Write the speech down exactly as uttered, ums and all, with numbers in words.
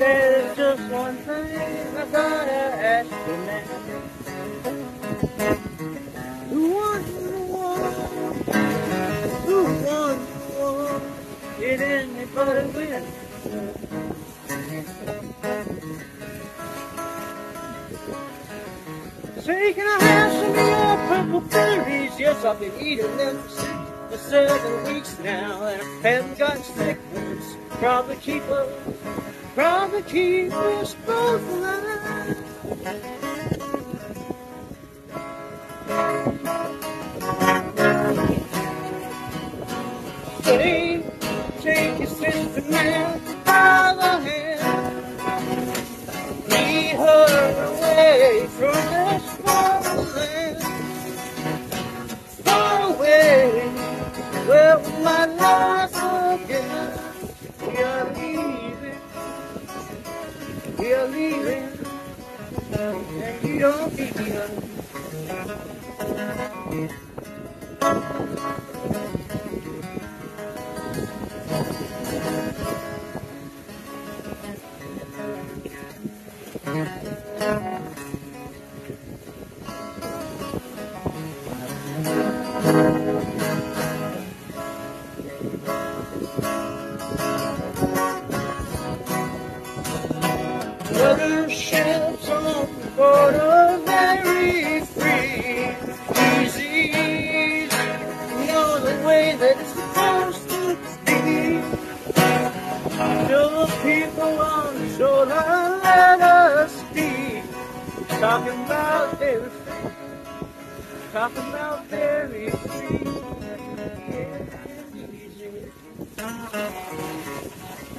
There's just one thing I gotta ask you now. Who won the war? Who won the war? Did anybody win? Say, can I have some of your purple berries? Yes, I've been eating them for six or seven weeks now, and I haven't got sick ones. Probably keep us, probably keep us both alive. Say, take your sister man by the hand, lead her away from this foreign land, far away, where we might laugh again. We are leaving, we are leaving, and you don't be here. Other ships on the border very free, easy, you know the way that it's supposed to be. Till the people on the shoreline let us speak. Talking about everything, talking about very free, yeah, easy.